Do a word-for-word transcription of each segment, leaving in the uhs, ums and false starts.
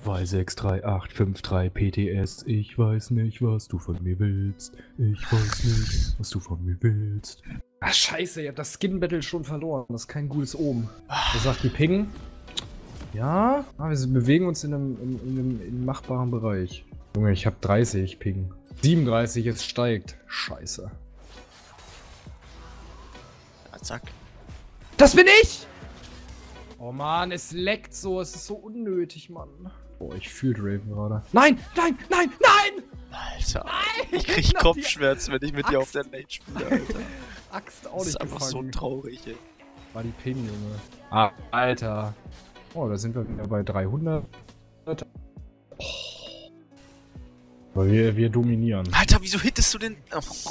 zwei sechs drei acht fünf drei P T S, ich weiß nicht, was du von mir willst. Ich weiß nicht, was du von mir willst. Ach scheiße, ihr habt das Skin-Battle schon verloren. Das ist kein gutes Omen. Was sagt die Ping? Ja, ah, wir bewegen uns in einem, in, in einem, in einem machbaren Bereich. Junge, ich hab dreißig Ping. siebenunddreißig, es steigt. Scheiße. Ja, zack. Das bin ich! Oh Mann, es leckt so, es ist so unnötig, Mann. Boah, ich fühle Draven gerade. Nein, nein, nein, nein! Alter, Nein! ich krieg Kopfschmerzen, wenn ich mit dir auf der Lane spiele, Alter. Axt auch Das nicht ist einfach gefangen. so traurig, ey. War die Ping, Junge. Ah, Alter. Oh, da sind wir wieder bei dreihundert. Oh. Aber wir, wir dominieren. Alter, wieso hittest du denn? Oh.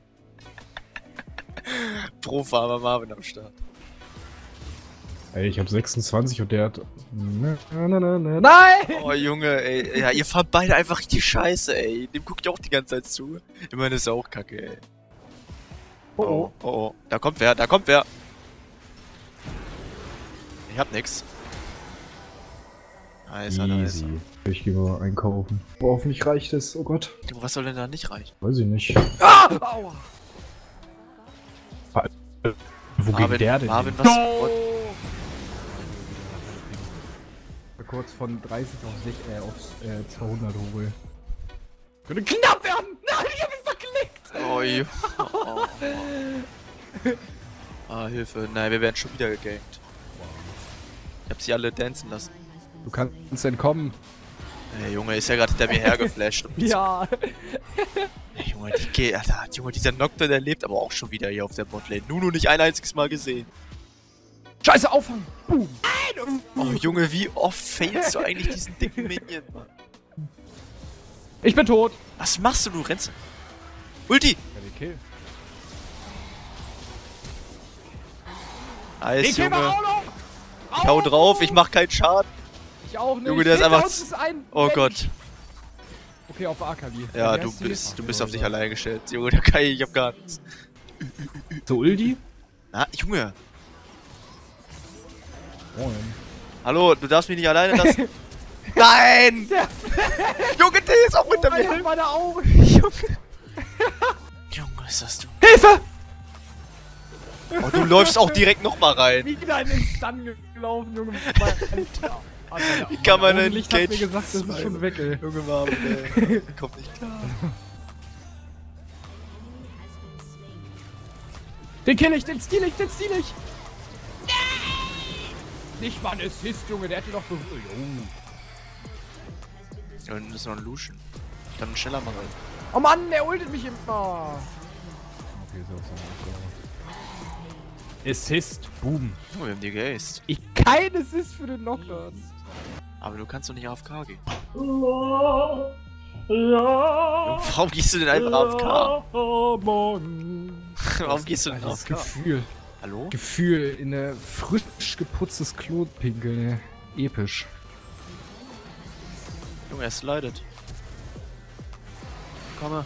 Pro-Farmer Marvin am Start. Ey, ich hab sechsundzwanzig und der hat... Na, na, na, na. Nein! Oh, Junge, ey. Ja, ihr fahrt beide einfach richtig scheiße, ey. Dem guckt ihr auch die ganze Zeit zu. Ich meine, das ist auch kacke, ey. Oh, oh. Oh, oh. Da kommt wer, da kommt wer. Ich hab nix. Da ist er, da ist Easy. Ich gehe mal einkaufen. Boah, hoffentlich reicht es. Oh Gott. er. Was soll denn da nicht reichen? Weiß ich nicht. Ah! Aua! Wo Marvin, geht der denn Marvin, hin? was? No! Kurz von dreißig auf, sich, äh, auf äh, zweihundert hochholen. Könnte knapp werden! Nein, ich hab ihn verklickt! Oh, Junge. Oh, oh. Ah, Hilfe. Nein, wir werden schon wieder gegankt. Ich hab sie alle dancen lassen. Du kannst entkommen. Ey, Junge, ist ja gerade hinter mir hergeflasht. Ja. Ey, Junge, die geht, Alter, Junge, dieser Nocturne, der lebt aber auch schon wieder hier auf der Botlane. Nur noch nicht ein einziges Mal gesehen. Scheiße, auffangen! Boom. Oh, Junge, wie oft failst du eigentlich diesen dicken Minion, Mann? Ich bin tot! Was machst du, du rennst? Ulti! Ja, die Kill. Nice, Den Kill Junge. auch noch! Ich hau drauf, ich mach keinen Schaden. Ich auch nicht. Junge, der ist Hinter einfach... uns ist ein Oh Mensch. Gott. Okay, auf Akali. Ja, Wie du heißt die? bist, du bist Ach, auf dich ja. allein gestellt. Junge, der Kai, ich hab gar nichts. So, Uldi? Na, Junge. Moin. Hallo, du darfst mich nicht alleine lassen. Nein! Der Junge, der ist auch hinter oh, mir. meine Augen! Junge. Junge, ist das du. Hilfe! Oh, du läufst auch direkt nochmal rein. Wieder in den Stun gelaufen, Junge. Alter. Wie kann man denn Licht hat mir Cage gesagt, das ist schon weg, ey. Junge Marvin, ey. Kommt nicht klar. Den kill ich, den steal ich, den steal ich! Nicht mal ein Assist, Junge, der hat ihn doch berührt. Ja, und das ist noch ein Lucian. Ich kann ihn schneller machen. Oh Mann, der ultet mich immer! Okay, so, so, so. Assist, boom. Oh, wir haben die geaced. Ich kein Assist für den Knockdown. Aber du kannst doch nicht A F K gehen. Ja, ja, Warum gehst du denn einfach A F K? Mann. Warum gehst du denn A Das F K? Gefühl. Hallo? Gefühl in eine frisch geputztes Klo pinkeln. Episch. Junge, er slidet. Komme.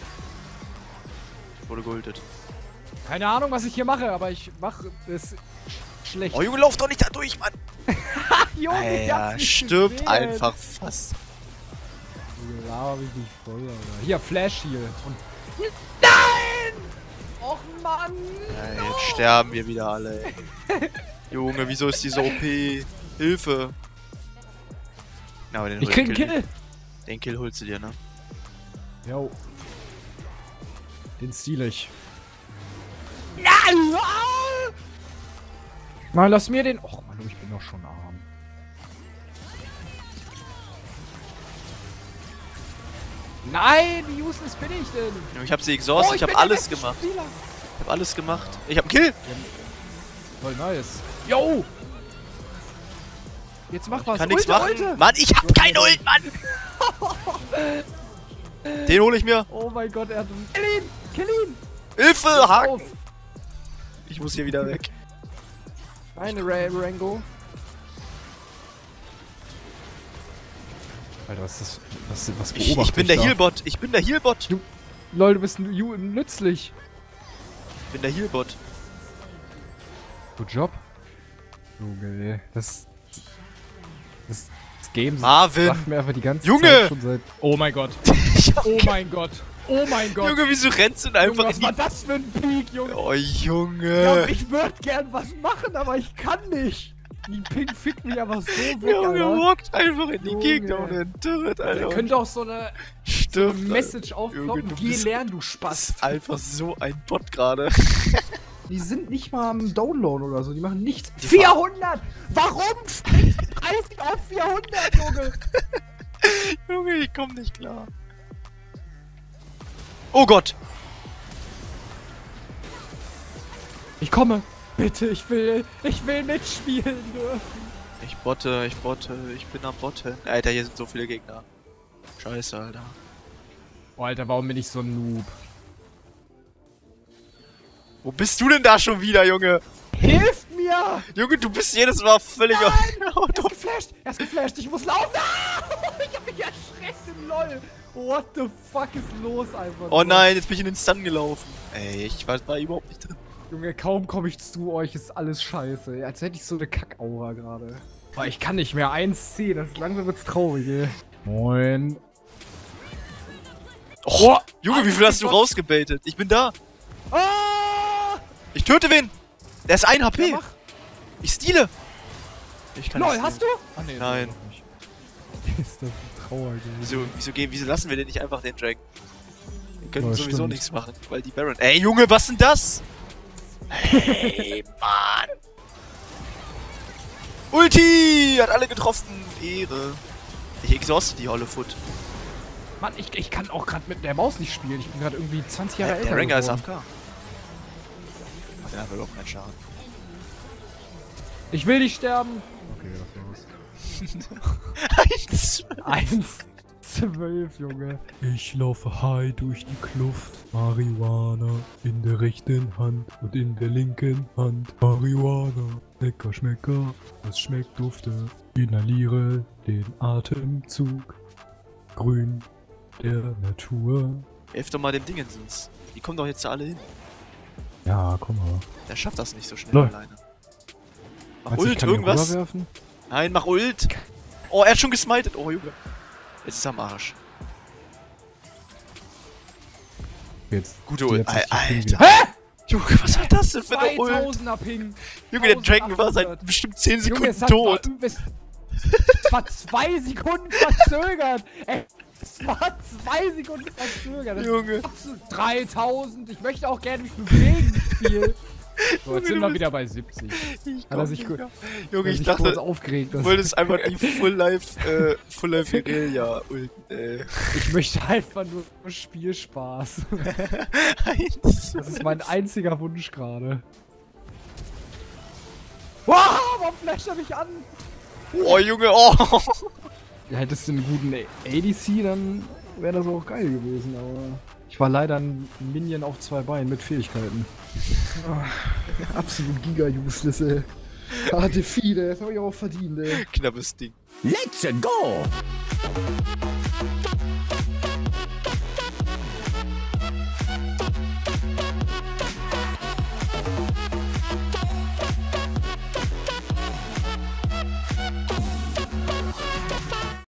Ich wurde geultet. Keine Ahnung, was ich hier mache, aber ich mache es schlecht. Oh Junge, lauf doch nicht da durch, Mann! Junge, ich hab's Alter, nicht stirbt gesehen. einfach fast. Junge, laber mich nicht voll, Alter. Hier, Flash hier. Und nein! Och Mann! Ja, jetzt sterben wir wieder alle, ey. Junge, wieso ist die so O P? Hilfe! Na, aber den Ich hol- krieg einen Kill! Den Kill holst du dir, ne? Jo. Den steal ich. Nein! Mann, lass mir den... Och Mann, ich bin doch schon arm. Nein, wie useless bin ich denn? Junge, ich hab sie exhausted, Oh, ich hab bin alles der gemacht. Spieler. Ich hab alles gemacht. Ich hab einen Kill! Voll nice. Yo! Jetzt mach was. Kann nichts Ulte, machen. Ulte. Mann, ich hab kein Ult, Mann! Den hole ich mir. Oh mein Gott, er hat einen... Kill ihn! Kill ihn! Hilfe, Auf. Haken! Ich muss hier wieder weg. Eine Ra Rango. Alter, was ist das? Was, was Ich, beobachte ich bin der da? Healbot. Ich bin der Healbot. Du, Lol, du bist n- nützlich. Ich bin der Healbot. Good Job. Junge, ey. Das, das, das das Game Marvin! sagt mir einfach die ganze Junge! Zeit schon seit... Oh mein Gott. Oh mein Gott. Oh mein Gott. Junge, wieso rennst du denn einfach Junge, was in war die... das für ein Peak, Junge? Oh, Junge! Ja, ich würde gern was machen, aber ich kann nicht. Die Pink fickt mich aber so weg, Junge, Alter. walkt einfach in die Junge. Gegner und den Turret, Alter. Ihr könnt auch so eine Stimmt, Message Alter. Junge, aufploppen. du Geh bist- lernen, du Das Spaß. ist einfach so ein Bot gerade. Die sind nicht mal am Download oder so, die machen nichts. Die vierhundert! Warum springst du dreißig auf vierhundert, Junge? Junge, ich komm nicht klar. Oh Gott! Ich komme. Bitte, ich will, ich will mitspielen dürfen. Ich botte, ich botte, ich bin am Botten. Alter, hier sind so viele Gegner. Scheiße, Alter. Oh, Alter, warum bin ich so ein Noob? Wo bist du denn da schon wieder, Junge? Hilft mir! Junge, du bist jedes Mal völlig Er auf ist geflasht! Er ist geflasht! Ich muss laufen! Ah! Ich hab mich erschreckt im LOL! What the fuck ist los einfach? Oh nein, jetzt bin ich in den Stun gelaufen. Ey, ich war, war überhaupt nicht drin. Junge, kaum komme ich zu euch, ist alles scheiße. Als hätte ich so eine Kackaura gerade. Boah, ich kann nicht mehr. eins C, das langsam wird's traurig, ey. Moin. Oh, Junge, wie viel hast du rausgebaitet? Ich bin da. Ah! Ich töte wen. Der ist ein H P. Ja, mach. Ich steale. Ich kann LOL, nicht hast du? Ah, nee, Nein. doch nicht. Ist das ein Trauer gewesen. Wieso, wieso, gehen, wieso lassen wir denn nicht einfach den Dragon? Wir können Ja, sowieso stimmt. nichts machen, weil die Baron... Ey, Junge, was denn das? Hey, Mann. Ulti! Hat alle getroffen. Ehre. Ich exhauste die olle Foot. Mann, ich, ich kann auch gerade mit der Maus nicht spielen. Ich bin gerade irgendwie zwanzig Jahre Der, älter der Ranger ist geworden. A F K. Macht ja überhaupt keinen Schaden. Ich will nicht sterben. Okay, das war's. eins zwölf, Junge. Ich laufe high durch die Kluft, Marihuana in der rechten Hand und in der linken Hand. Marihuana, lecker Schmecker, es schmeckt dufte. Inhaliere den Atemzug, Grün der Natur. Helf doch mal dem Dingensens. Die kommen doch jetzt da alle hin. Ja, komm mal. Der schafft das nicht so schnell Lol. alleine. Mach Meinst du, ich Ult, kann den irgendwas. rüberwerfen? Nein, mach Ult. Oh, er hat schon gesmited. Oh, Junge. Jetzt ist er am Arsch. Jetzt. Gute Ult. jetzt ist die Alter. Klinge. Hä? Junge, was war das denn für eine Ult? zweitausender Ping. Junge, der Dragon war eintausendachthundert. seit bestimmt zehn Junge, Sekunden es hat tot. War, es war zwei Sekunden verzögert. Ey, es war zwei Sekunden verzögert. Das Junge. ist absolut dreitausend. Ich möchte auch gerne mich bewegen im Spiel. So, jetzt sind du wir bist- wieder bei siebzig. Ich Hat er sich gut. Junge, ich sich kurz dachte, aufgeregt. du dass- wolltest einfach die Full Life, äh, Full Life Irelia ulten, ey. Ich möchte einfach nur Spielspaß. Eins. Das ist mein einziger Wunsch gerade. Wow, warum flasht er mich an? Oh, Junge, oh. Ja, hättest du einen guten A D C, dann wäre das auch geil gewesen, aber ich war leider ein Minion auf zwei Beinen mit Fähigkeiten. Ah, absolut giga-useless, ey. Ah, Defeat, ey. Das hab ich auch verdient, ey. Knappes Ding. Let's go!